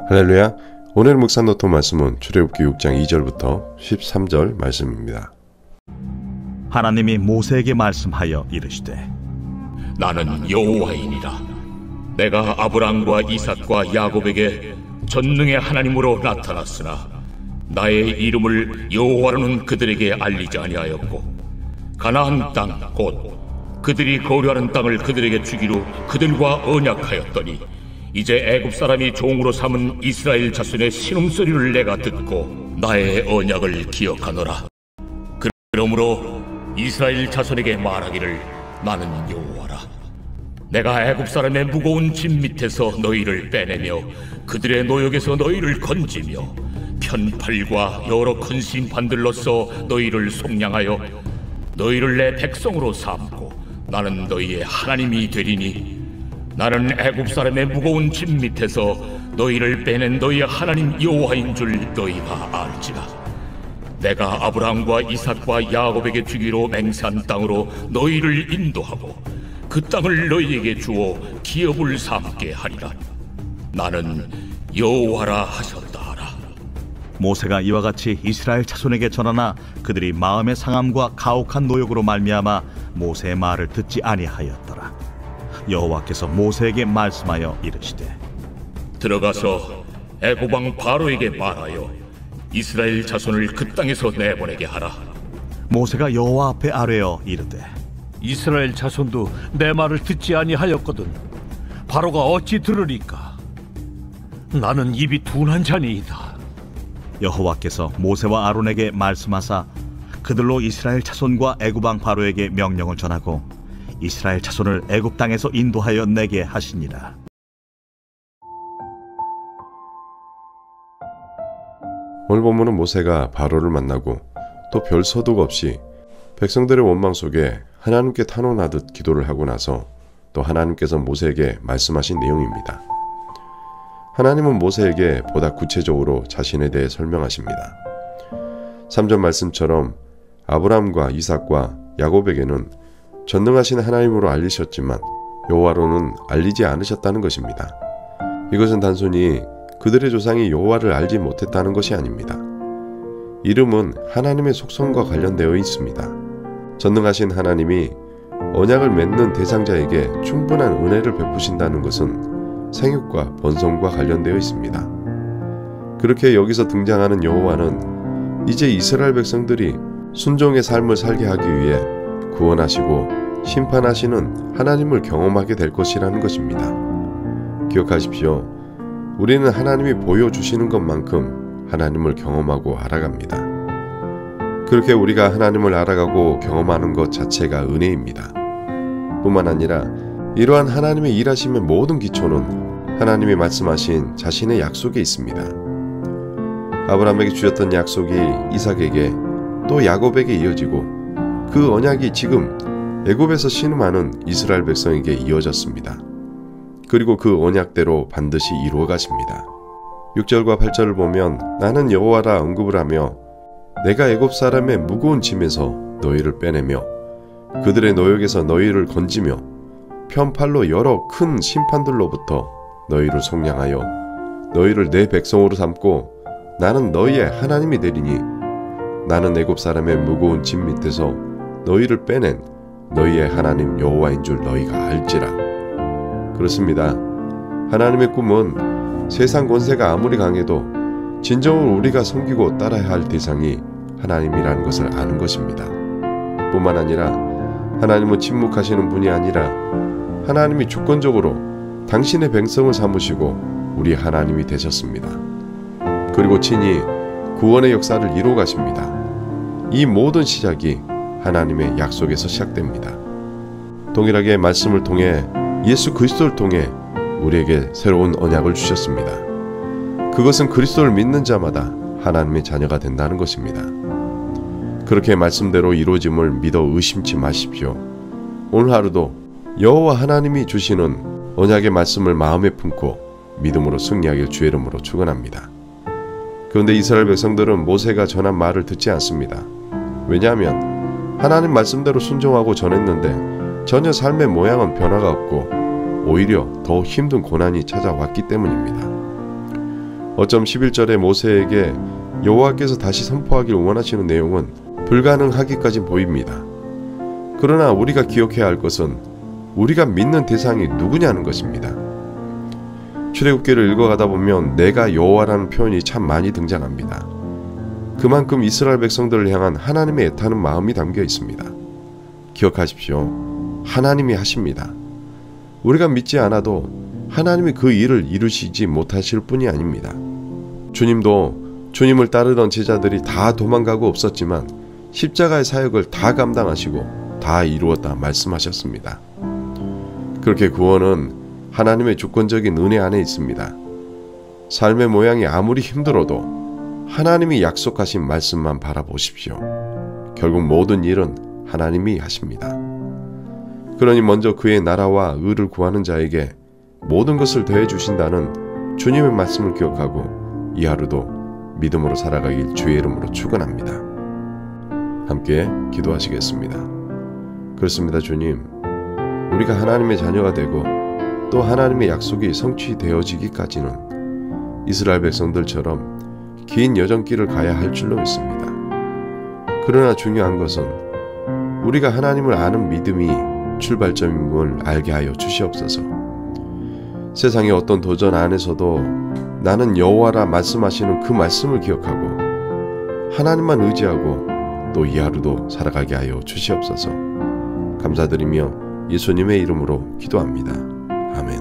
할렐루야. 오늘 묵상 노트 말씀은 출애굽기 6장 2절부터 13절 말씀입니다. 하나님이 모세에게 말씀하여 이르시되 나는 여호와이니라. 내가 아브람과 이삭과 야곱에게 전능의 하나님으로 나타났으나 나의 이름을 여호와로는 그들에게 알리지 아니하였고 가나안 땅 곧 그들이 거류하는 땅을 그들에게 주기로 그들과 언약하였더니 이제 애굽 사람이 종으로 삼은 이스라엘 자손의 신음소리를 내가 듣고 나의 언약을 기억하노라. 그러므로 이스라엘 자손에게 말하기를 나는 여호와라. 내가 애굽 사람의 무거운 짐 밑에서 너희를 빼내며 그들의 노역에서 너희를 건지며 편팔과 여러 큰 심판들로서 너희를 속량하여 너희를 내 백성으로 삼고 나는 너희의 하나님이 되리니 나는 애굽 사람의 무거운 짐 밑에서 너희를 빼낸 너희의 하나님 여호와인 줄 너희가 알지라. 내가 아브람과 이삭과 야곱에게 주기로 맹세한 땅으로 너희를 인도하고 그 땅을 너희에게 주어 기업을 삼게 하리라. 나는 여호와라 하셨다 하라. 모세가 이와 같이 이스라엘 자손에게 전하나 그들이 마음의 상함과 가혹한 노역으로 말미암아 모세의 말을 듣지 아니하였더라. 여호와께서 모세에게 말씀하여 이르시되 들어가서 애굽 왕 바로에게 말하여 이스라엘 자손을 그 땅에서 내보내게 하라. 모세가 여호와 앞에 아뢰어 이르되 이스라엘 자손도 내 말을 듣지 아니하였거든 바로가 어찌 들으리까? 나는 입이 둔한 자니이다. 여호와께서 모세와 아론에게 말씀하사 그들로 이스라엘 자손과 애굽 왕 바로에게 명령을 전하고 이스라엘 자손을 애굽 땅에서 인도하여 내게 하시니라. 오늘 본문은 모세가 바로를 만나고 또 별 서둑 없이 백성들의 원망 속에 하나님께 탄원하듯 기도를 하고 나서 또 하나님께서 모세에게 말씀하신 내용입니다. 하나님은 모세에게 보다 구체적으로 자신에 대해 설명하십니다. 3절 말씀처럼 아브람과 이삭과 야곱에게는 전능하신 하나님으로 알리셨지만 여호와로는 알리지 않으셨다는 것입니다. 이것은 단순히 그들의 조상이 여호와를 알지 못했다는 것이 아닙니다. 이름은 하나님의 속성과 관련되어 있습니다. 전능하신 하나님이 언약을 맺는 대상자에게 충분한 은혜를 베푸신다는 것은 생육과 번성과 관련되어 있습니다. 그렇게 여기서 등장하는 여호와는 이제 이스라엘 백성들이 순종의 삶을 살게 하기 위해 구원하시고 심판하시는 하나님을 경험하게 될 것이라는 것입니다. 기억하십시오. 우리는 하나님이 보여주시는 것만큼 하나님을 경험하고 알아갑니다. 그렇게 우리가 하나님을 알아가고 경험하는 것 자체가 은혜입니다. 뿐만 아니라 이러한 하나님의 일하심의 모든 기초는 하나님이 말씀하신 자신의 약속에 있습니다. 아브라함에게 주셨던 약속이 이삭에게 또 야곱에게 이어지고 그 언약이 지금 애굽에서 신음하는 이스라엘 백성에게 이어졌습니다. 그리고 그 언약대로 반드시 이루어 가십니다. 6절과 8절을 보면 나는 여호와라 언급을 하며 내가 애굽 사람의 무거운 짐에서 너희를 빼내며 그들의 노역에서 너희를 건지며 편팔로 여러 큰 심판들로부터 너희를 속량하여 너희를 내 백성으로 삼고 나는 너희의 하나님이 되리니 나는 애굽 사람의 무거운 짐 밑에서 너희를 빼낸 너희의 하나님 여호와인 줄 너희가 알지라. 그렇습니다. 하나님의 꿈은 세상 권세가 아무리 강해도 진정으로 우리가 섬기고 따라야 할 대상이 하나님이라는 것을 아는 것입니다. 뿐만 아니라 하나님은 침묵하시는 분이 아니라 하나님이 주권적으로 당신의 백성을 삼으시고 우리 하나님이 되셨습니다. 그리고 친히 구원의 역사를 이루어 가십니다. 이 모든 시작이 하나님의 약속에서 시작됩니다. 동일하게 말씀을 통해 예수 그리스도를 통해 우리에게 새로운 언약을 주셨습니다. 그것은 그리스도를 믿는 자마다 하나님의 자녀가 된다는 것입니다. 그렇게 말씀대로 이루어짐을 믿어 의심치 마십시오. 오늘 하루도 여호와 하나님이 주시는 언약의 말씀을 마음에 품고 믿음으로 승리하길 주의 이름으로 축원합니다. 그런데 이스라엘 백성들은 모세가 전한 말을 듣지 않습니다. 왜냐하면 하나님 말씀대로 순종하고 전했는데 전혀 삶의 모양은 변화가 없고 오히려 더 힘든 고난이 찾아왔기 때문입니다. 어쩜 11절에 모세에게 여호와께서 다시 선포하길 원하시는 내용은 불가능하기까지 보입니다. 그러나 우리가 기억해야 할 것은 우리가 믿는 대상이 누구냐는 것입니다. 출애굽기를 읽어가다 보면 내가 여호와라는 표현이 참 많이 등장합니다. 그만큼 이스라엘 백성들을 향한 하나님의 애타는 마음이 담겨 있습니다. 기억하십시오. 하나님이 하십니다. 우리가 믿지 않아도 하나님이 그 일을 이루시지 못하실 뿐이 아닙니다. 주님도 주님을 따르던 제자들이 다 도망가고 없었지만 십자가의 사역을 다 감당하시고 다 이루었다 말씀하셨습니다. 그렇게 구원은 하나님의 주권적인 은혜 안에 있습니다. 삶의 모양이 아무리 힘들어도 하나님이 약속하신 말씀만 바라보십시오. 결국 모든 일은 하나님이 하십니다. 그러니 먼저 그의 나라와 의를 구하는 자에게 모든 것을 더해 주신다는 주님의 말씀을 기억하고 이 하루도 믿음으로 살아가길 주의 이름으로 축원합니다. 함께 기도하시겠습니다. 그렇습니다. 주님, 우리가 하나님의 자녀가 되고 또 하나님의 약속이 성취되어지기까지는 이스라엘 백성들처럼 긴 여정길을 가야 할 줄로 믿습니다. 그러나 중요한 것은 우리가 하나님을 아는 믿음이 출발점임을 알게 하여 주시옵소서. 세상의 어떤 도전 안에서도 나는 여호와라 말씀하시는 그 말씀을 기억하고 하나님만 의지하고 또 이 하루도 살아가게 하여 주시옵소서. 감사드리며 예수님의 이름으로 기도합니다. 아멘.